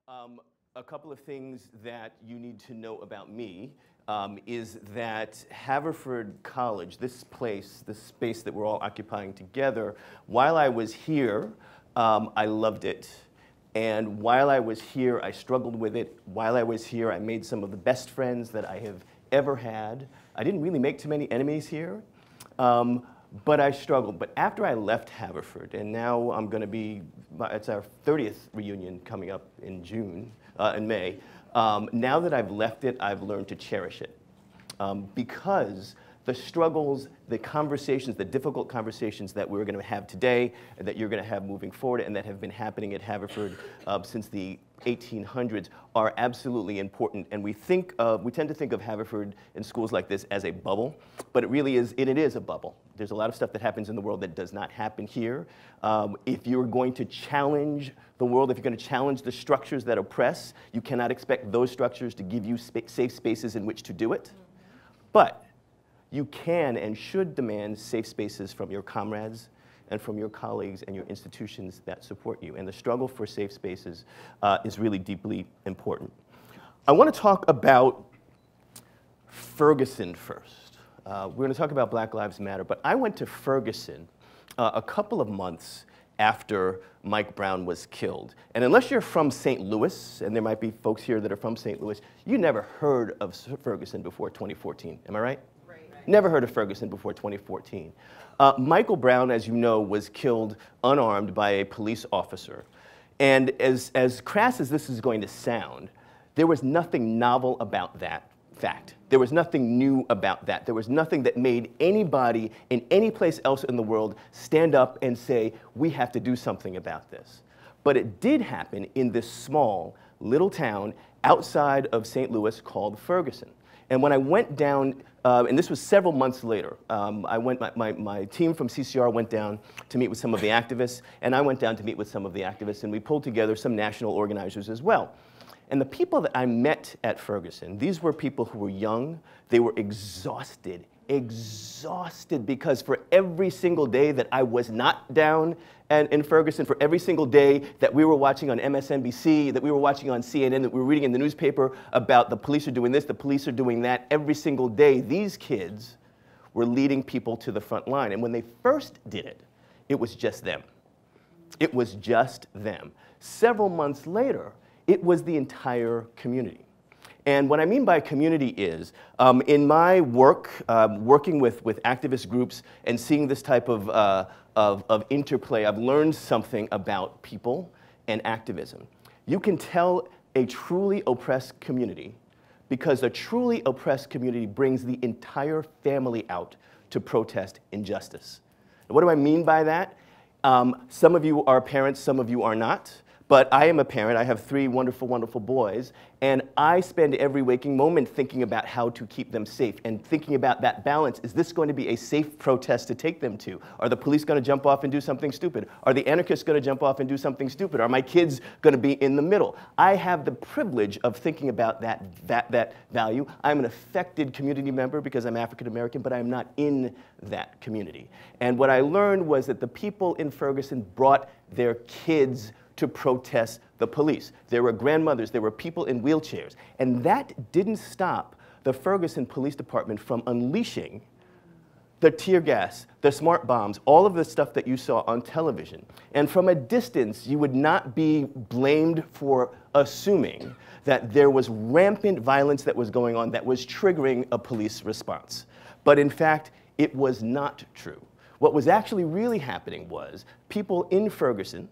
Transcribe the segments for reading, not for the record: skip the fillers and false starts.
A couple of things that you need to know about me is that Haverford College, this place, this space that we're all occupying together, while I was here, I loved it. And while I was here, I struggled with it. While I was here, I made some of the best friends that I have ever had. I didn't really make too many enemies here, but I struggled. But after I left Haverford, and now I'm going to be, it's our 30th reunion coming up in May. Now that I've left it, I've learned to cherish it. Because the struggles, the conversations, the difficult conversations that we're going to have today, and that you're going to have moving forward, and that have been happening at Haverford since the 1800s are absolutely important. And we tend to think of Haverford in schools like this as a bubble, but it really is, it is a bubble. There's a lot of stuff that happens in the world that does not happen here. If you're going to challenge the world, if you're going to challenge the structures that oppress, you cannot expect those structures to give you safe spaces in which to do it. But you can and should demand safe spaces from your comrades and from your colleagues and your institutions that support you. And the struggle for safe spaces is really deeply important. I want to talk about Ferguson first. We're going to talk about Black Lives Matter, but I went to Ferguson a couple of months after Mike Brown was killed. And unless you're from St. Louis, and there might be folks here that are from St. Louis, you never heard of Ferguson before 2014. Am I right? Never heard of Ferguson before 2014. Michael Brown, as you know, was killed unarmed by a police officer. And as crass as this is going to sound, there was nothing novel about that fact. There was nothing new about that. There was nothing that made anybody in any place else in the world stand up and say, we have to do something about this. But it did happen in this small little town outside of St. Louis called Ferguson. And when I went down, and this was several months later, my team from CCR went down to meet with some of the activists, and I went down to meet with some of the activists, and we pulled together some national organizers as well. And the people that I met at Ferguson, these were people who were young, they were exhausted because for every single day that I was not down in Ferguson, for every single day that we were watching on MSNBC, that we were watching on CNN, that we were reading in the newspaper about the police are doing this, the police are doing that, every single day, these kids were leading people to the front line. And when they first did it, it was just them. It was just them. Several months later, it was the entire community. And what I mean by community is, in my work, working with activist groups and seeing this type of interplay, I've learned something about people and activism. You can tell a truly oppressed community because a truly oppressed community brings the entire family out to protest injustice. And what do I mean by that? Some of you are parents, some of you are not. But I am a parent. I have 3 wonderful, wonderful boys. And I spend every waking moment thinking about how to keep them safe and thinking about that balance. Is this going to be a safe protest to take them to? Are the police going to jump off and do something stupid? Are the anarchists going to jump off and do something stupid? Are my kids going to be in the middle? I have the privilege of thinking about that value. I'm an affected community member because I'm African American, but I'm not in that community. And what I learned was that the people in Ferguson brought their kids to protest the police. There were grandmothers, there were people in wheelchairs. And that didn't stop the Ferguson Police Department from unleashing the tear gas, the smart bombs, all of the stuff that you saw on television. And from a distance, you would not be blamed for assuming that there was rampant violence that was going on that was triggering a police response. But in fact, it was not true. What was actually really happening was people in Ferguson,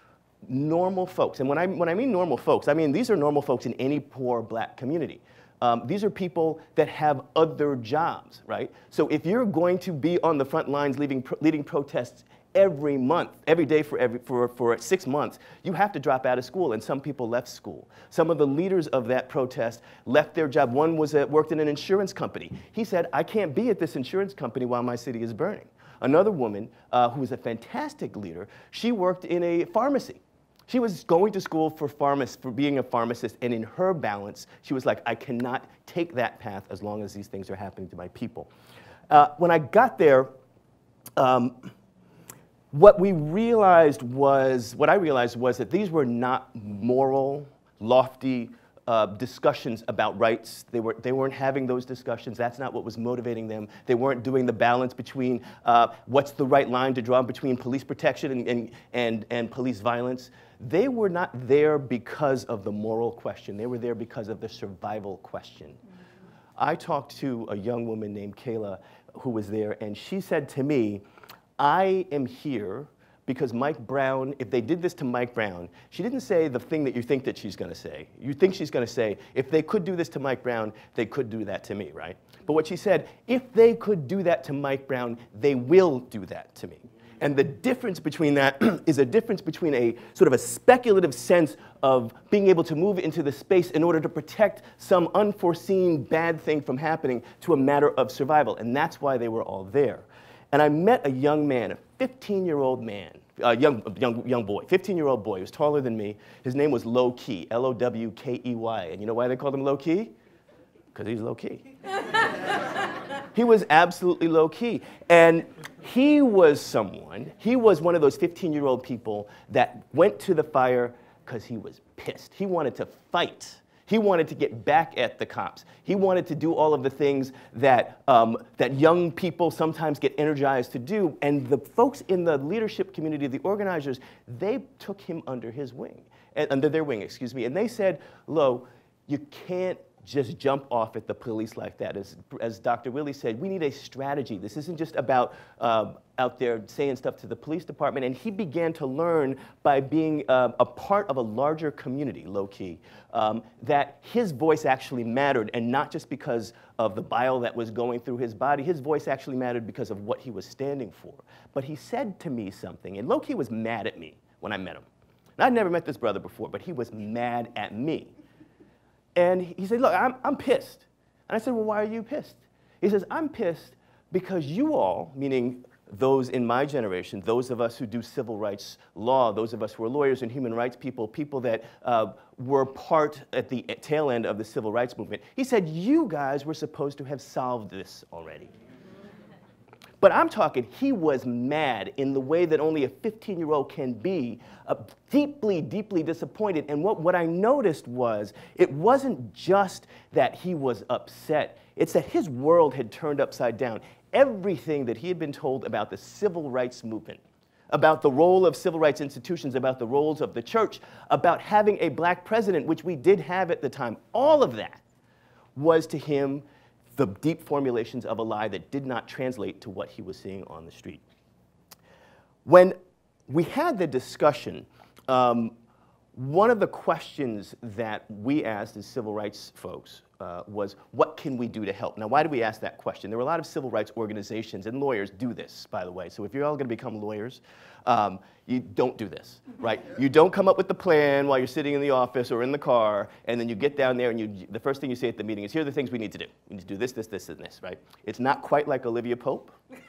normal folks, and when I mean normal folks, I mean these are normal folks in any poor black community. These are people that have other jobs, right? So if you're going to be on the front lines leading protests every month, every day for 6 months, you have to drop out of school, and some people left school. Some of the leaders of that protest left their job. One worked in an insurance company. He said, I can't be at this insurance company while my city is burning. Another woman who was a fantastic leader, she worked in a pharmacy. She was going to school for being a pharmacist, and in her balance, she was like, I cannot take that path as long as these things are happening to my people. When I got there, what I realized was that these were not moral, lofty discussions about rights. They weren't having those discussions. That's not what was motivating them. They weren't doing the balance between what's the right line to draw between police protection and police violence. They were not there because of the moral question. They were there because of the survival question. I talked to a young woman named Kayla who was there, and she said to me, I am here because Mike Brown, if they did this to Mike Brown, she didn't say the thing that you think that she's gonna say. You think she's gonna say, if they could do this to Mike Brown, they could do that to me, right? But what she said, if they could do that to Mike Brown, they will do that to me. And the difference between that is a difference between a sort of a speculative sense of being able to move into the space in order to protect some unforeseen bad thing from happening to a matter of survival. And that's why they were all there. And I met a young man, a 15-year-old man, a young boy, 15-year-old boy. He was taller than me. His name was Low Key, L-O-W-K-E-Y. And you know why they called him Low Key? Because he's low key. He was absolutely low key. And he was one of those 15-year-old people that went to the fire because he was pissed. He wanted to fight. He wanted to get back at the cops. He wanted to do all of the things that, that young people sometimes get energized to do. And the folks in the leadership community, the organizers, they took him under his wing, under their wing, excuse me. And they said, Lo, you can't just jump off at the police like that. As Dr. Willie said, we need a strategy. This isn't just about out there saying stuff to the police department. And he began to learn by being a part of a larger community, low key, that his voice actually mattered, and not just because of the bile that was going through his body. His voice actually mattered because of what he was standing for. But he said to me something, and low key was mad at me when I met him. And I'd never met this brother before, but he was mad at me. And he said, look, I'm pissed. And I said, well, why are you pissed? He says, I'm pissed because you all, meaning those in my generation, those of us who do civil rights law, those of us who are lawyers and human rights people, people that were part at the tail end of the civil rights movement, he said, you guys were supposed to have solved this already. But I'm talking, he was mad in the way that only a 15-year-old can be, deeply, deeply disappointed. And what I noticed was, it wasn't just that he was upset, it's that his world had turned upside down. Everything that he had been told about the civil rights movement, about the role of civil rights institutions, about the roles of the church, about having a black president, which we did have at the time, all of that was to him the deep formulations of a lie that did not translate to what he was seeing on the street. When we had the discussion, one of the questions that we asked as civil rights folks was, what can we do to help? Now, why did we ask that question? There were a lot of civil rights organizations, and lawyers do this, by the way. So if you're all going to become lawyers, you don't do this, right? You don't come up with the plan while you're sitting in the office or in the car, and then you get down there and the first thing you say at the meeting is, here are the things we need to do. We need to do this, this, this, and this, right? It's not quite like Olivia Pope,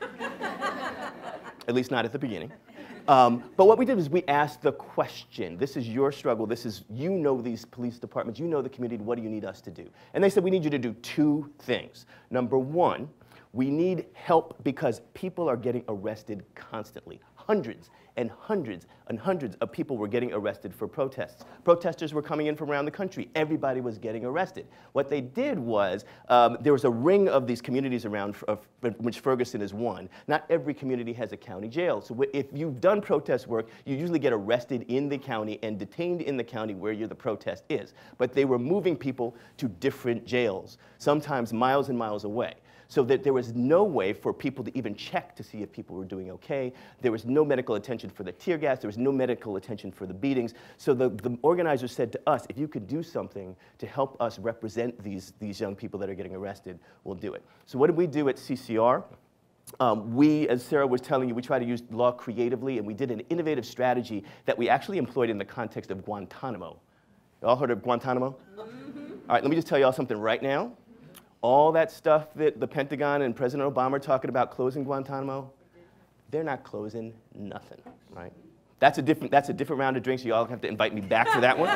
at least not at the beginning. But what we did was we asked the question. This is your struggle. This is, you know these police departments. You know the community. What do you need us to do? And they said, we need you to do two things. Number one, we need help because people are getting arrested constantly. Hundreds and hundreds and hundreds of people were getting arrested for protests. Protesters were coming in from around the country. Everybody was getting arrested. What they did was, there was a ring of these communities around, which Ferguson is one. Not every community has a county jail. So if you've done protest work, you usually get arrested in the county and detained in the county where the protest is. But they were moving people to different jails, sometimes miles and miles away. So that there was no way for people to even check to see if people were doing okay. There was no medical attention for the tear gas. There was no medical attention for the beatings. So the organizers said to us, if you could do something to help us represent these young people that are getting arrested, we'll do it. So what did we do at CCR? We, as Sarah was telling you, we try to use law creatively, and we did an innovative strategy that we actually employed in the context of Guantanamo. You all heard of Guantanamo? Mm-hmm. All right, let me just tell you all something right now. All that stuff that the Pentagon and President Obama are talking about closing Guantanamo, they're not closing nothing, right? That's a different round of drinks. So you all have to invite me back for that one.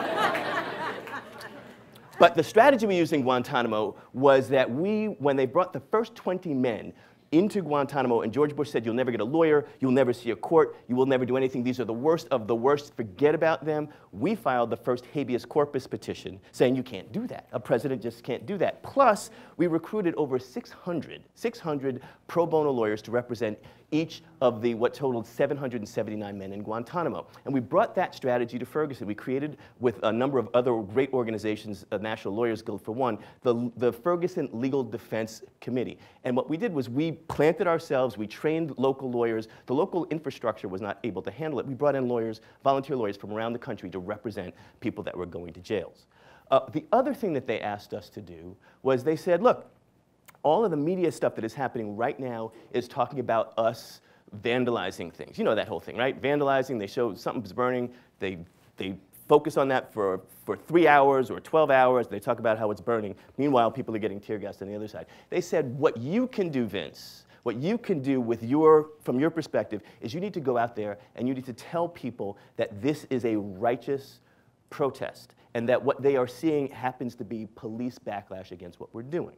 But the strategy we used in Guantanamo was that when they brought the first 20 men, into Guantanamo, and George Bush said, you'll never get a lawyer, you'll never see a court, you will never do anything, these are the worst of the worst, forget about them. We filed the first habeas corpus petition saying you can't do that. A president just can't do that. Plus, we recruited over 600 pro bono lawyers to represent each of the what totaled 779 men in Guantanamo. And we brought that strategy to Ferguson. We created, with a number of other great organizations, the National Lawyers Guild for one, the Ferguson Legal Defense Committee. And what we did was we planted ourselves, we trained local lawyers. The local infrastructure was not able to handle it. We brought in lawyers, volunteer lawyers from around the country to represent people that were going to jails. The other thing that they asked us to do was they said, look, all of the media stuff that is happening right now is talking about us vandalizing things. You know that whole thing, right? Vandalizing, they show something's burning, they focus on that for 3 hours or 12 hours, they talk about how it's burning. Meanwhile, people are getting tear gassed on the other side. They said, what you can do, Vince, what you can do with from your perspective is you need to go out there and you need to tell people that this is a righteous protest and that what they are seeing happens to be police backlash against what we're doing.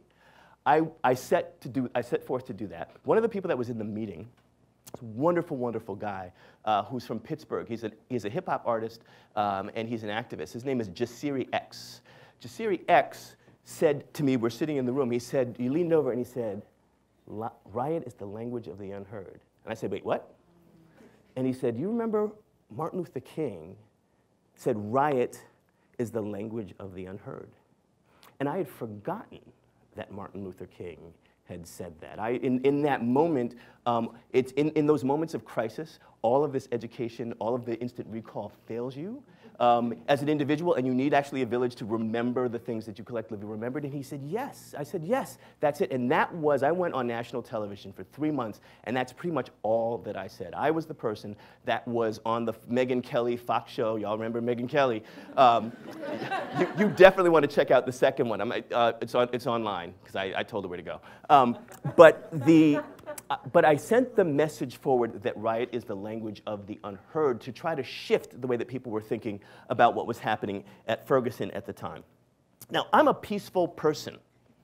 I set forth to do that. One of the people that was in the meeting, this wonderful, wonderful guy who's from Pittsburgh. He's a hip-hop artist, and he's an activist. His name is Jasiri X. Jasiri X said to me, we're sitting in the room, he leaned over and he said, riot is the language of the unheard. And I said, wait, what? And he said, you remember Martin Luther King said, riot is the language of the unheard. And I had forgotten that Martin Luther King had said that. In that moment, it's in those moments of crisis, all of this education, all of the instant recall fails you as an individual, and you need actually a village to remember the things that you collectively remembered. And he said, yes. I said, yes, that's it. And I went on national television for 3 months, and that's pretty much all that I said. I was the person that was on the Megyn Kelly Fox show. Y'all remember Megyn Kelly? You definitely want to check out the second one. It's online, because I told her where to go. But I sent the message forward that riot is the language of the unheard to try to shift the way that people were thinking about what was happening at Ferguson at the time. Now, I'm a peaceful person.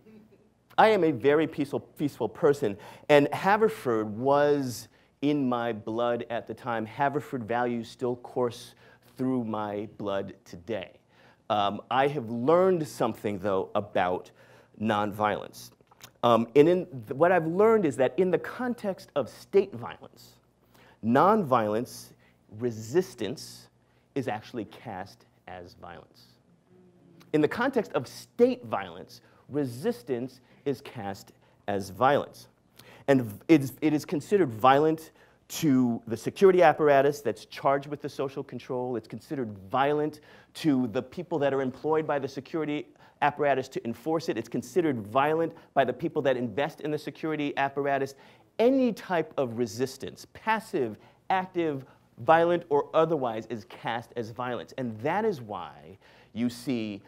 I am a very peaceful person, and Haverford was in my blood at the time. Haverford values still course through my blood today. I have learned something, though, about nonviolence. What I've learned is that in the context of state violence, nonviolence, resistance, is actually cast as violence. In the context of state violence, resistance is cast as violence. And it is considered violent to the security apparatus that's charged with the social control. It's considered violent to the people that are employed by the security apparatus to enforce it. It's considered violent by the people that invest in the security apparatus. Any type of resistance, passive, active, violent, or otherwise, is cast as violence. And that is why you see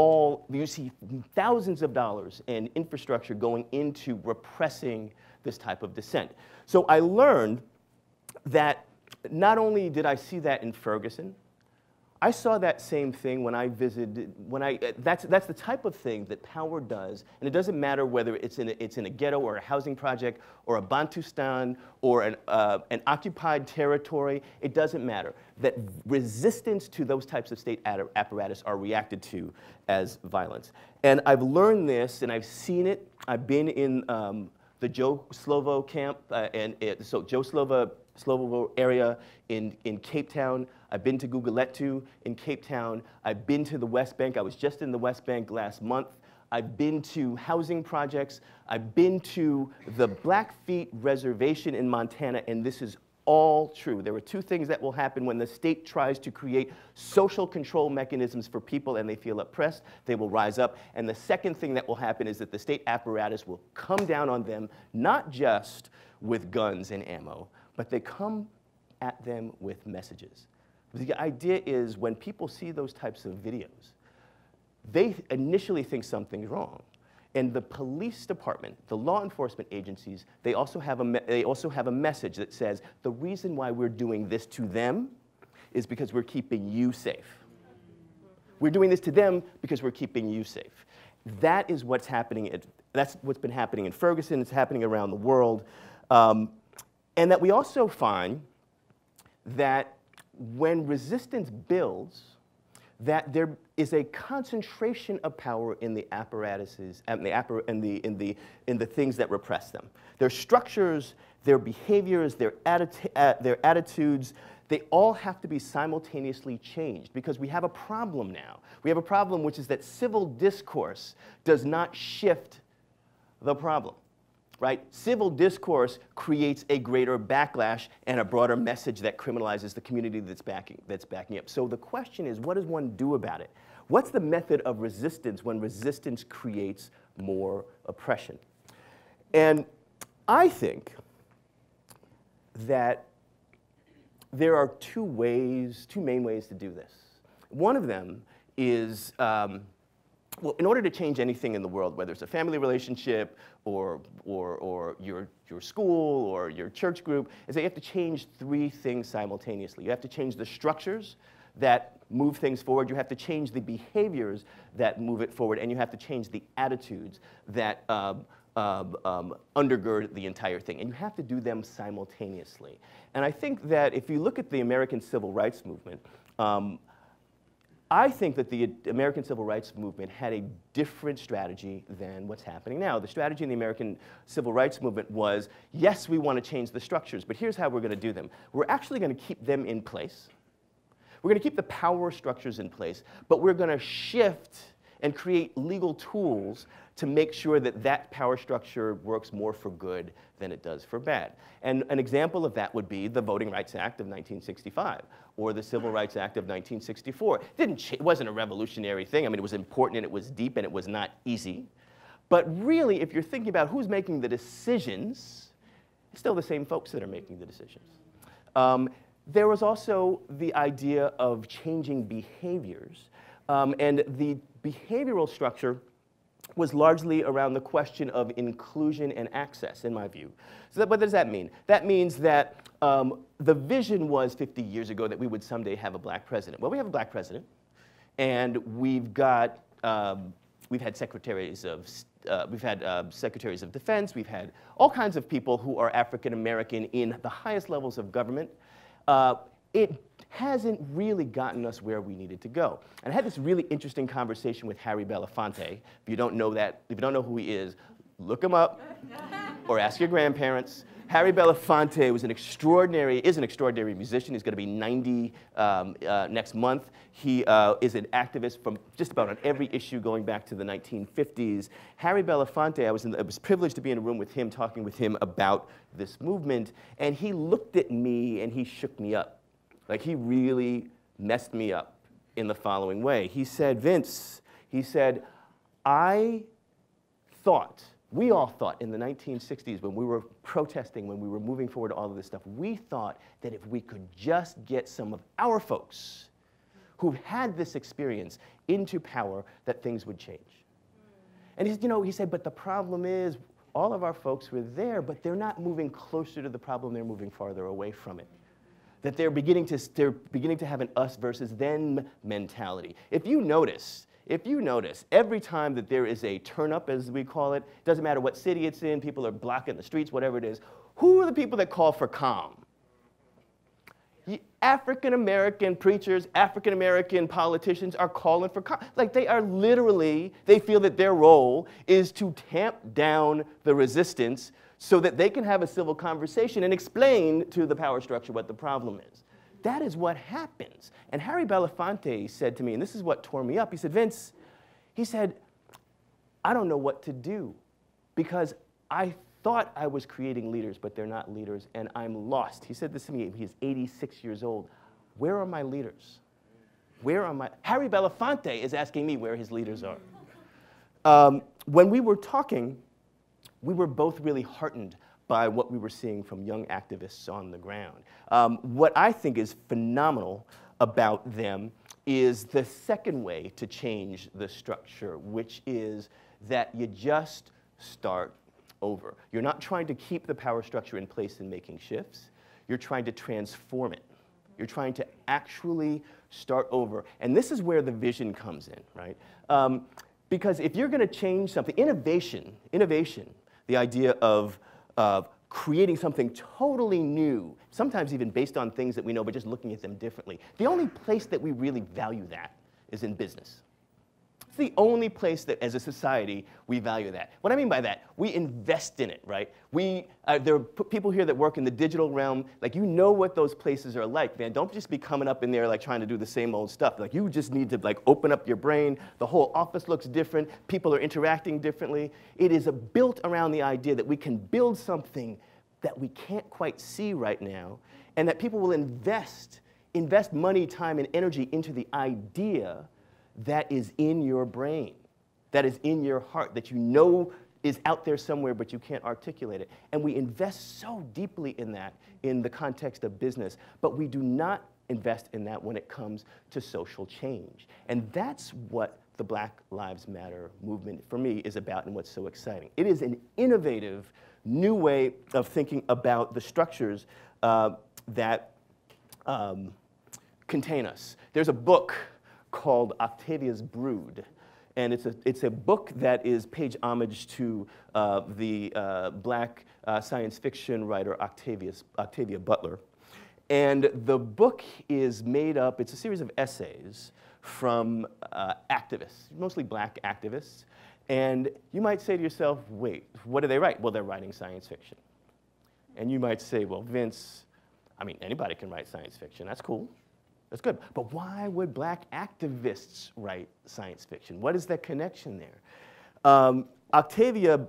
thousands of dollars in infrastructure going into repressing this type of dissent. So I learned that not only did I see that in Ferguson, I saw that same thing when I visited, that's the type of thing that power does, and it doesn't matter whether it's in a ghetto or a housing project or a Bantustan or an occupied territory, it doesn't matter. That resistance to those types of state apparatus are reacted to as violence. And I've learned this, and I've seen it. I've been in the Joe Slovo camp, so Joe Slovo area in Cape Town. I've been to Guguletu in Cape Town. I've been to the West Bank. I was just in the West Bank last month. I've been to housing projects. I've been to the Blackfeet Reservation in Montana, and this is all true. There are two things that will happen when the state tries to create social control mechanisms for people and they feel oppressed. They will rise up. And the second thing that will happen is that the state apparatus will come down on them, not just with guns and ammo, but they come at them with messages. The idea is when people see those types of videos, they initially think something's wrong. And the police department, the law enforcement agencies, they also have a message that says the reason why we're doing this to them is because we're keeping you safe. We're doing this to them because we're keeping you safe. That is what's happening that's what's been happening in Ferguson. It's happening around the world. And that we also find that when resistance builds, that there is a concentration of power in the apparatuses and in the things that repress them. Their structures, their behaviors, their attitudes, they all have to be simultaneously changed because we have a problem now. We have a problem which is that civil discourse does not shift the problem. Right? Civil discourse creates a greater backlash and a broader message that criminalizes the community that's backing up. So the question is, what does one do about it? What's the method of resistance when resistance creates more oppression? And I think that there are two main ways to do this. One of them is, well, in order to change anything in the world, whether it's a family relationship or your school or your church group, is that you have to change three things simultaneously. You have to change the structures that move things forward, you have to change the behaviors that move it forward, and you have to change the attitudes that undergird the entire thing. And you have to do them simultaneously. And I think that if you look at the American Civil Rights Movement, I think that the American Civil Rights Movement had a different strategy than what's happening now. The strategy in the American Civil Rights Movement was, yes, we want to change the structures, but here's how we're going to do them. We're actually going to keep them in place. We're going to keep the power structures in place, but we're going to shift and create legal tools to make sure that that power structure works more for good than it does for bad. And an example of that would be the Voting Rights Act of 1965 or the Civil Rights Act of 1964. It wasn't a revolutionary thing. I mean, it was important and it was deep and it was not easy. But really, if you're thinking about who's making the decisions, it's still the same folks that are making the decisions. There was also the idea of changing behaviors. And the behavioral structure was largely around the question of inclusion and access, in my view. So what does that mean? That means that the vision was 50 years ago that we would someday have a black president. Well, we have a black president, and we've had secretaries of secretaries of defense. We've had all kinds of people who are African American in the highest levels of government. It hasn't really gotten us where we needed to go. And I had this really interesting conversation with Harry Belafonte. If you don't know who he is, look him up or ask your grandparents. Harry Belafonte is an extraordinary musician. He's going to be 90 next month. He is an activist from just about on every issue going back to the 1950s. Harry Belafonte, I was privileged to be in a room with him, talking with him about this movement, and he looked at me and he shook me up. Like, he really messed me up in the following way. He said, Vince, he said, we all thought in the 1960s when we were protesting, when we were moving forward all of this stuff, we thought that if we could just get some of our folks who had this experience into power, that things would change. And he said, but the problem is all of our folks were there, but they're not moving closer to the problem, they're moving farther away from it. That they're beginning to have an us versus them mentality. If you notice, every time that there is a turn up, as we call it, doesn't matter what city it's in, people are blocking the streets, whatever it is, who are the people that call for calm? African American preachers, African American politicians are calling for calm. Like, they feel that their role is to tamp down the resistance so that they can have a civil conversation and explain to the power structure what the problem is. That is what happens. And Harry Belafonte said to me, and this is what tore me up, he said, Vince, he said, I don't know what to do because I thought I was creating leaders, but they're not leaders, and I'm lost. He said this to me, he's 86 years old. Where are my leaders? Harry Belafonte is asking me where his leaders are. When we were talking, we were both really heartened by what we were seeing from young activists on the ground. What I think is phenomenal about them is the second way to change the structure, which is that you just start over. You're not trying to keep the power structure in place and making shifts. You're trying to transform it. You're trying to actually start over. And this is where the vision comes in, right? Because if you're going to change something, innovation, the idea of creating something totally new, sometimes even based on things that we know, but just looking at them differently. The only place that we really value that is in business. It's the only place that, as a society, we value that. What I mean by that, we invest in it, right? There are people here that work in the digital realm. Like, you know what those places are like, man. Don't just be coming up in there like trying to do the same old stuff. Like, you just need to like open up your brain. The whole office looks different. People are interacting differently. It is built around the idea that we can build something that we can't quite see right now, and that people will invest money, time, and energy into the idea that is in your brain, that is in your heart, that you know is out there somewhere, but you can't articulate it. And we invest so deeply in that in the context of business, but we do not invest in that when it comes to social change. And that's what the Black Lives Matter movement, for me, is about and what's so exciting. It is an innovative, new way of thinking about the structures that contain us. There's a book called Octavia's Brood, and it's a book that pays homage to the black science fiction writer Octavia Butler. And the book is made up, it's a series of essays from activists, mostly black activists. And you might say to yourself, wait, what do they write? Well, they're writing science fiction. And you might say, well, Vince, I mean, anybody can write science fiction. That's cool. That's good. But why would black activists write science fiction? What is that connection there? Walida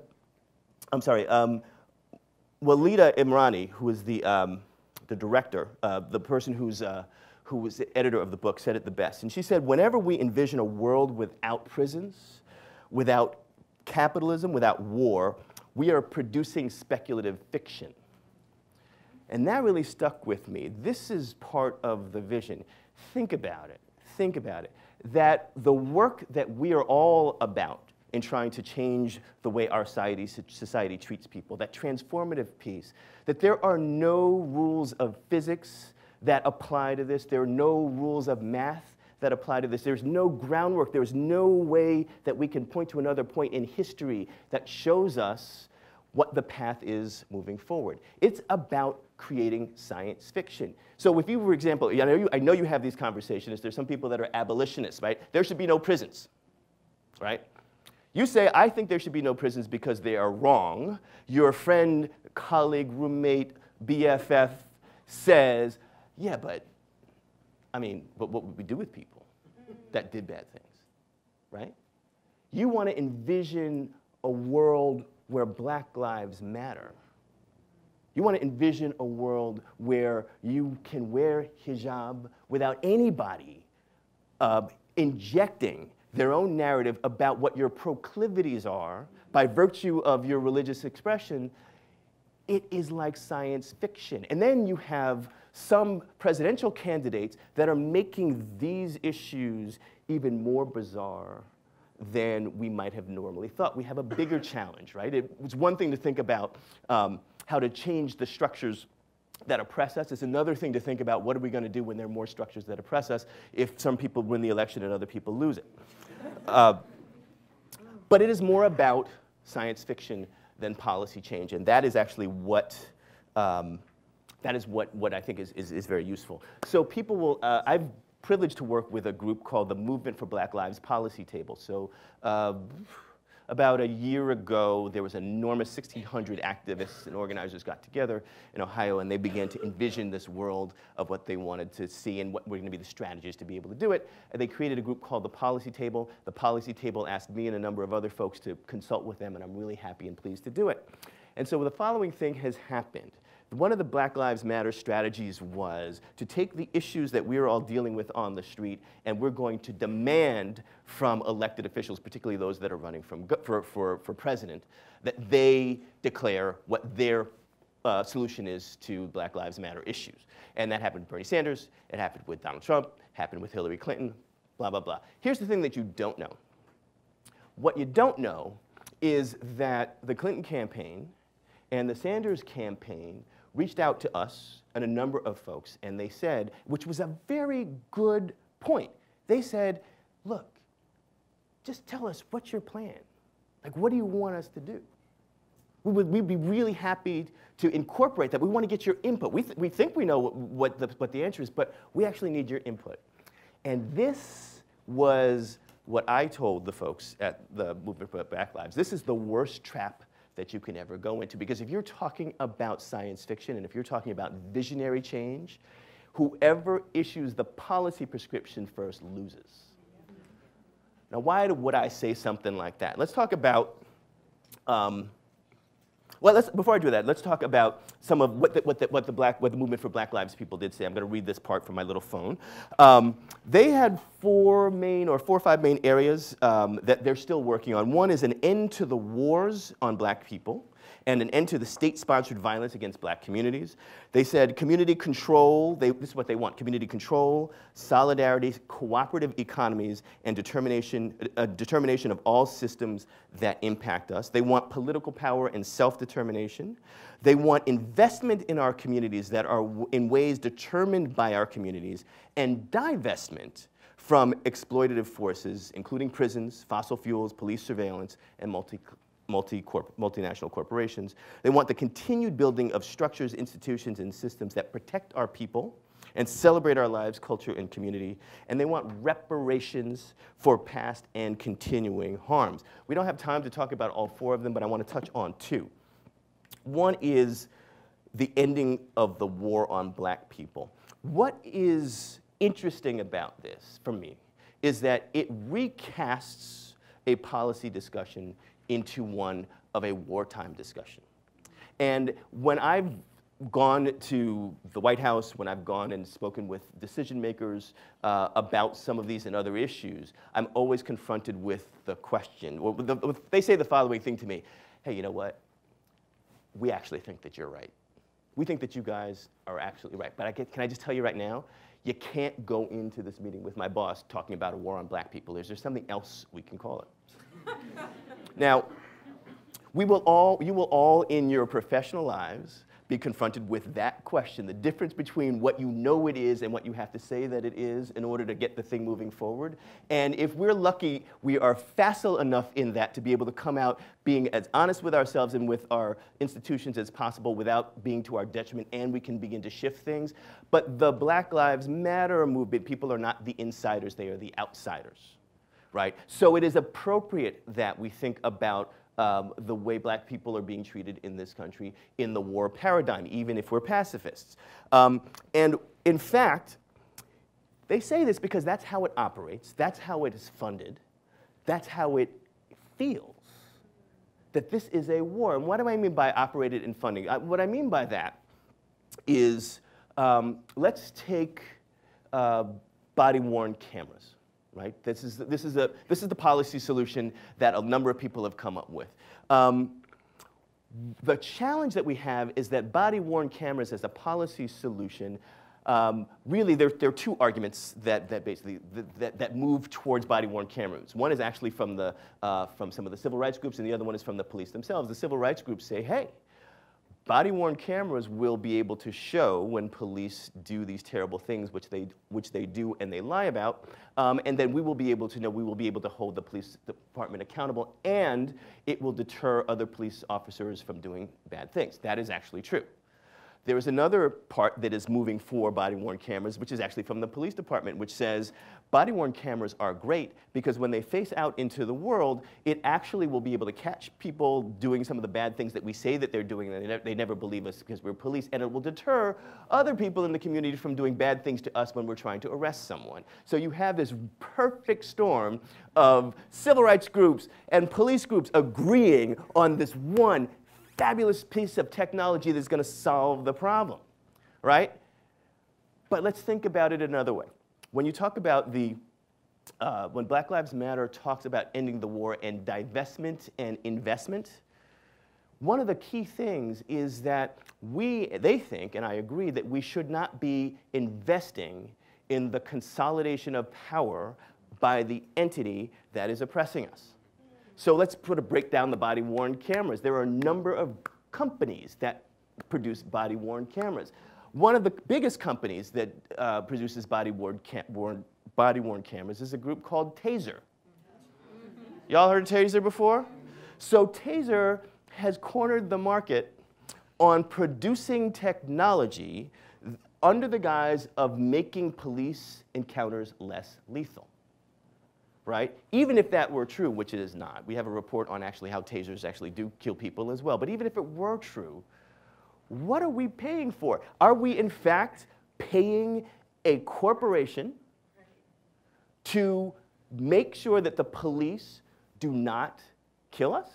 Imrani, who is the director, the person who was the editor of the book, said it the best. And she said, whenever we envision a world without prisons, without capitalism, without war, we are producing speculative fiction. And that really stuck with me. This is part of the vision. Think about it. Think about it. That the work that we are all about in trying to change the way our society treats people, that transformative piece, that there are no rules of physics that apply to this. There are no rules of math that apply to this. There's no groundwork. There's no way that we can point to another point in history that shows us what the path is moving forward. It's about creating science fiction. So if you, for example, I know you have these conversations. There's some people that are abolitionists, right? There should be no prisons, right? You say, I think there should be no prisons because they are wrong. Your friend, colleague, roommate, BFF says, yeah, but what would we do with people that did bad things, right? You want to envision a world where Black Lives Matter. You want to envision a world where you can wear hijab without anybody injecting their own narrative about what your proclivities are by virtue of your religious expression. It is like science fiction. And then you have some presidential candidates that are making these issues even more bizarre than we might have normally thought. We have a bigger challenge, right? It's one thing to think about how to change the structures that oppress us. It's another thing to think about what are we going to do when there are more structures that oppress us if some people win the election and other people lose it. But it is more about science fiction than policy change, and that is actually what what I think is very useful. So people will, I'm privileged to work with a group called the Movement for Black Lives Policy Table. So about a year ago, there was an enormous 1,600 activists and organizers got together in Ohio, and they began to envision this world of what they wanted to see and what were going to be the strategies to be able to do it. And they created a group called the Policy Table. The Policy Table asked me and a number of other folks to consult with them, and I'm really happy and pleased to do it. And so the following thing has happened. One of the Black Lives Matter strategies was to take the issues that we're all dealing with on the street, and we're going to demand from elected officials, particularly those that are running for president, that they declare what their solution is to Black Lives Matter issues. And that happened with Bernie Sanders, it happened with Donald Trump, happened with Hillary Clinton, blah, blah, blah. Here's the thing that you don't know. What you don't know is that the Clinton campaign and the Sanders campaign reached out to us and a number of folks, and they said, which was a very good point, they said, look, just tell us, what's your plan? Like, what do you want us to do? We'd be really happy to incorporate that. We want to get your input. We think we know what the answer is, but we actually need your input. And this was what I told the folks at the Movement for Black Lives. This is the worst trap that you can ever go into, because if you're talking about science fiction and if you're talking about visionary change, whoever issues the policy prescription first loses. Now, why would I say something like that? Let's talk about, before I do that, let's talk about some of what the Movement for Black Lives people did say. I'm going to read this part from my little phone. They had four or five main areas that they're still working on. One is an end to the wars on black people and an end to the state-sponsored violence against black communities. They said community control, this is what they want: community control, solidarity, cooperative economies, and determination of all systems that impact us. They want political power and self-determination. They want investment in our communities that are in ways determined by our communities, and divestment from exploitative forces, including prisons, fossil fuels, police surveillance, and multinational corporations. They want the continued building of structures, institutions, and systems that protect our people and celebrate our lives, culture, and community. And they want reparations for past and continuing harms. We don't have time to talk about all four of them, but I want to touch on two. One is the ending of the war on black people. What is interesting about this, for me, is that it recasts a policy discussion into one of a wartime discussion. And when I've gone to the White House, when I've gone and spoken with decision makers about some of these and other issues, I'm always confronted with the question, they say the following thing to me: hey, you know what? We actually think that you're right. We think that you guys are absolutely right. But can I just tell you right now, you can't go into this meeting with my boss talking about a war on black people. Is there something else we can call it? Now, you will all in your professional lives be confronted with that question, the difference between what you know it is and what you have to say that it is in order to get the thing moving forward. And if we're lucky, we are facile enough in that to be able to come out being as honest with ourselves and with our institutions as possible without being to our detriment, and we can begin to shift things. But the Black Lives Matter movement, people are not the insiders, they are the outsiders, right? So it is appropriate that we think about the way black people are being treated in this country in the war paradigm, even if we're pacifists. And in fact, they say this because that's how it operates, that's how it is funded, that's how it feels, that this is a war. And what do I mean by operated and funding? What I mean by that is, let's take body-worn cameras. Right? This is the policy solution that a number of people have come up with. The challenge that we have is that body-worn cameras as a policy solution, really there are two arguments that basically that move towards body-worn cameras. One is actually from some of the civil rights groups, and the other one is from the police themselves. The civil rights groups say, hey, body-worn cameras will be able to show when police do these terrible things, which they do and they lie about, and then we will be able to know, we will be able to hold the police department accountable, and it will deter other police officers from doing bad things. That is actually true. There is another part that is moving for body-worn cameras, which is actually from the police department, which says body-worn cameras are great because when they face out into the world, it actually will be able to catch people doing some of the bad things that we say that they're doing, and they never believe us because we're police, and it will deter other people in the community from doing bad things to us when we're trying to arrest someone. So you have this perfect storm of civil rights groups and police groups agreeing on this one fabulous piece of technology that's going to solve the problem, right? But let's think about it another way. When you talk about when Black Lives Matter talks about ending the war and divestment and investment, one of the key things is that they think, and I agree, that we should not be investing in the consolidation of power by the entity that is oppressing us. So let's break down the body-worn cameras. There are a number of companies that produce body-worn cameras. One of the biggest companies that produces body-worn cameras is a group called Taser. Y'all heard of Taser before? So Taser has cornered the market on producing technology under the guise of making police encounters less lethal, right? Even if that were true, which it is not. We have a report on actually how tasers actually do kill people as well. But even if it were true, what are we paying for? Are we in fact paying a corporation to make sure that the police do not kill us?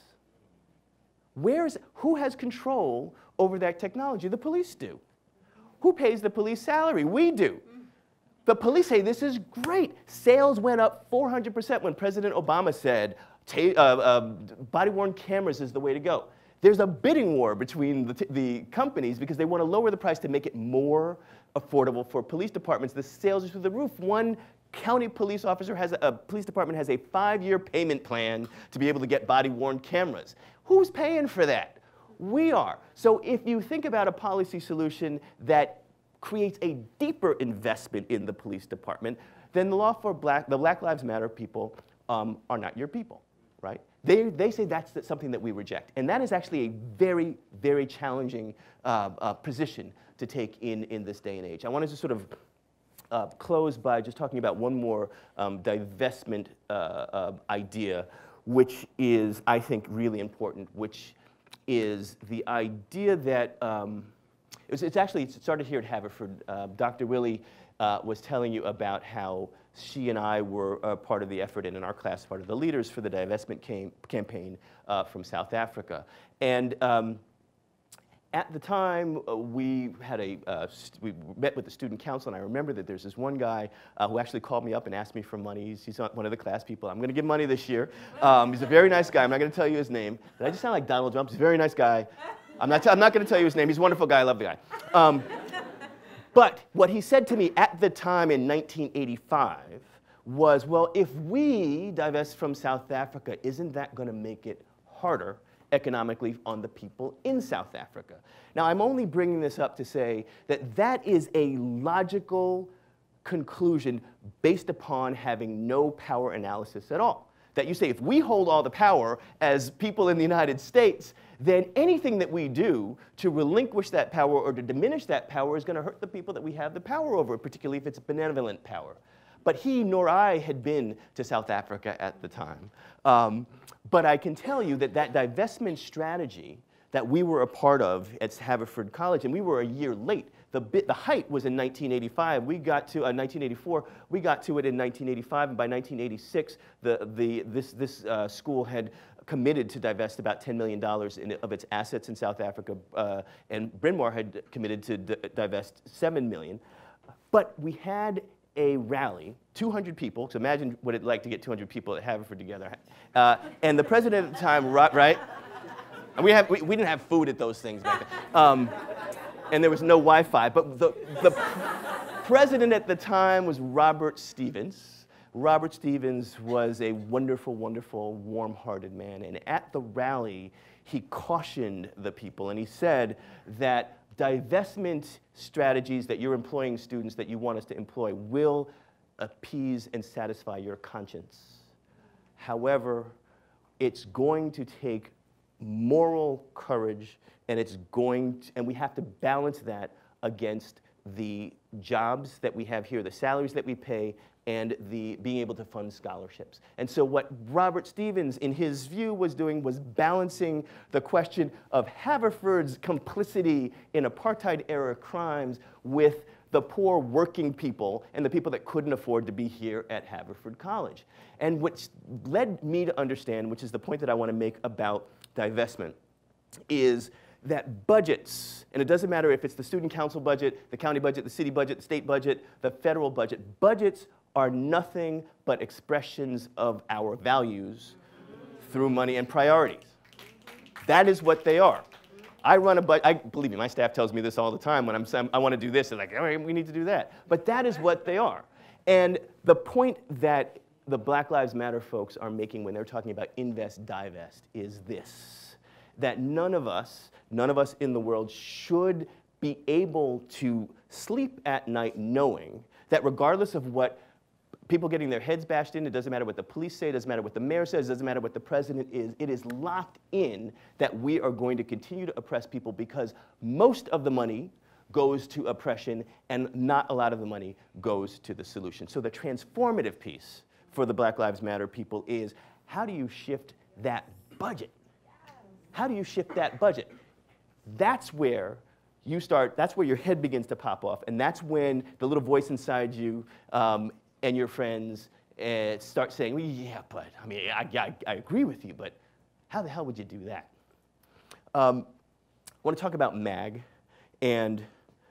Who has control over that technology? The police do. Who pays the police salary? We do. The police say this is great. Sales went up 400% when President Obama said body-worn cameras is the way to go. There's a bidding war between the companies because they want to lower the price to make it more affordable for police departments. The sales are through the roof. One county police officer police department has a 5-year payment plan to be able to get body-worn cameras. Who's paying for that? We are. So if you think about a policy solution that creates a deeper investment in the police department, then the law for the Black Lives Matter people are not your people, right? They say that's something that we reject. And that is actually a very, very challenging position to take in this day and age. I wanted to sort of close by just talking about one more divestment idea, which is, I think, really important, which is the idea that it started here at Haverford. Dr. Willie was telling you about how she and I were part of the effort, and in our class, part of the leaders for the divestment campaign from South Africa. And at the time, we met with the student council, and I remember that there's this one guy who actually called me up and asked me for money. He's one of the class people. I'm going to give money this year. He's a very nice guy. I'm not going to tell you his name. Did I just sound like Donald Trump? He's a very nice guy. I'm not going to tell you his name. He's a wonderful guy. I love the guy. But what he said to me at the time in 1985 was, well, if we divest from South Africa, isn't that going to make it harder economically on the people in South Africa? Now, I'm only bringing this up to say that that is a logical conclusion based upon having no power analysis at all. That you say, if we hold all the power as people in the United States, then anything that we do to relinquish that power or to diminish that power is going to hurt the people that we have the power over, particularly if it's benevolent power. But he nor I had been to South Africa at the time. But I can tell you that that divestment strategy that we were a part of at Haverford College, and we were a year late. The height was in 1985. We got to 1984. We got to it in 1985, and by 1986, this school had committed to divest about $10 million of its assets in South Africa, and Bryn Mawr had committed to divest $7 million. But we had a rally, 200 people. So imagine what it'd like to get 200 people at Haverford together. And the president at the time, right? And we didn't have food at those things back then. And there was no Wi-Fi. But the president at the time was Robert Stevens. Robert Stevens was a wonderful, wonderful, warm-hearted man. And at the rally, he cautioned the people. And he said that divestment strategies that you're employing students that you want us to employ will appease and satisfy your conscience. However, it's going to take moral courage, and we have to balance that against the jobs that we have here, the salaries that we pay, and the being able to fund scholarships. And so what Robert Stevens, in his view, was doing was balancing the question of Haverford's complicity in apartheid-era crimes with the poor working people and the people that couldn't afford to be here at Haverford College. And which led me to understand, which is the point that I want to make about divestment, is that budgets, and it doesn't matter if it's the student council budget, the county budget, the city budget, the state budget, the federal budget, budgets are nothing but expressions of our values through money and priorities. That is what they are. I run a budget. Believe me, my staff tells me this all the time when I'm saying I want to do this. They're like, all right, we need to do that. But that is what they are. And the point that the Black Lives Matter folks are making when they're talking about invest, divest is this, that none of us in the world should be able to sleep at night knowing that regardless of what people getting their heads bashed in. It doesn't matter what the police say. It doesn't matter what the mayor says. It doesn't matter what the president is. It is locked in that we are going to continue to oppress people because most of the money goes to oppression and not a lot of the money goes to the solution. So the transformative piece for the Black Lives Matter people is, how do you shift that budget? How do you shift that budget? That's where you start, that's where your head begins to pop off, and that's when the little voice inside you and your friends start saying, well, yeah, but, I mean, I agree with you, but how the hell would you do that? I want to talk about MAG, and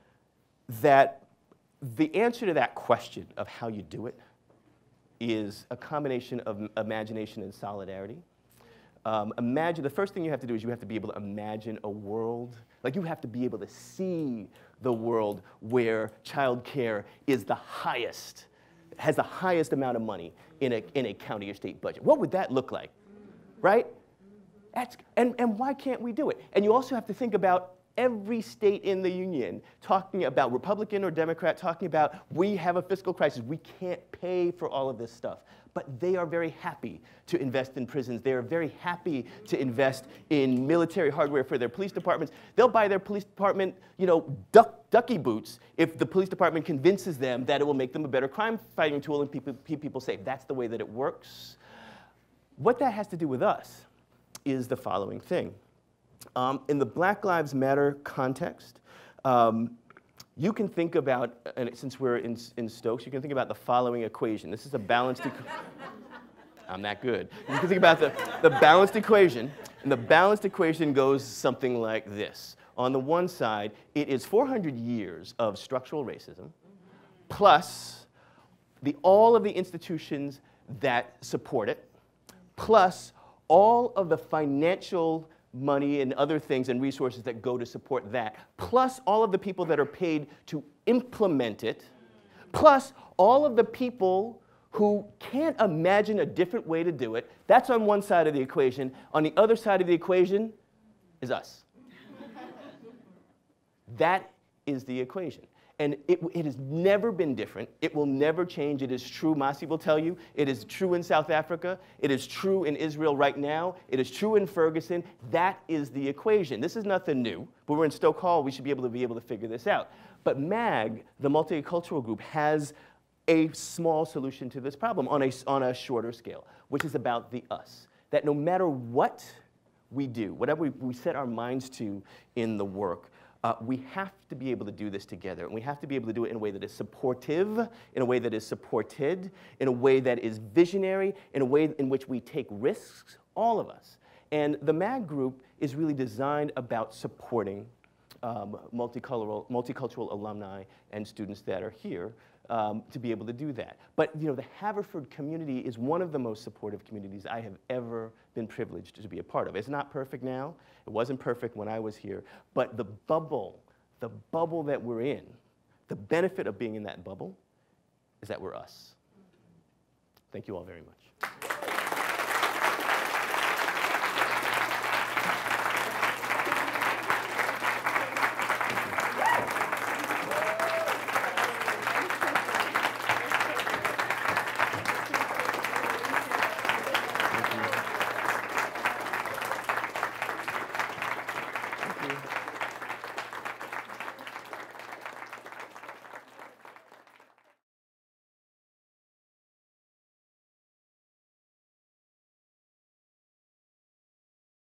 that the answer to that question of how you do it is a combination of imagination and solidarity. Imagine, the first thing you have to do is you have to be able to imagine a world, like you have to be able to see the world where childcare is the highest, has the highest amount of money in a county or state budget. What would that look like, right? And why can't we do it? And you also have to think about every state in the union talking about, Republican or Democrat, talking about, we have a fiscal crisis, we can't pay for all of this stuff. But they are very happy to invest in prisons. They are very happy to invest in military hardware for their police departments. They'll buy their police department, you know, ducky boots if the police department convinces them that it will make them a better crime-fighting tool and keep people safe. That's the way that it works. What that has to do with us is the following thing. In the Black Lives Matter context, you can think about, and since we're in Stokes, you can think about the following equation. This is a balanced I'm that good. You can think about the balanced equation, and the balanced equation goes something like this. On the one side, it is 400 years of structural racism, plus all of the institutions that support it, plus all of the financial money and other things and resources that go to support that, plus all of the people that are paid to implement it, plus all of the people who can't imagine a different way to do it. That's on one side of the equation. On the other side of the equation is us. That is the equation. And it has never been different. It will never change. It is true, Masi will tell you. It is true in South Africa. It is true in Israel right now. It is true in Ferguson. That is the equation. This is nothing new, but we're in Stoke Hall. We should be able to figure this out. But MAG, the multicultural group, has a small solution to this problem on a shorter scale, which is about the us. That no matter what we do, whatever we set our minds to in the work, we have to be able to do this together, and we have to be able to do it in a way that is supportive, in a way that is supported, in a way that is visionary, in a way in which we take risks, all of us. And the MAG group is really designed about supporting multicultural alumni and students that are here to be able to do that. But you know, the Haverford community is one of the most supportive communities I have ever been privileged to be a part of. It's not perfect now. It wasn't perfect when I was here. But the bubble that we're in, the benefit of being in that bubble is that we're us. Thank you all very much. Thank you.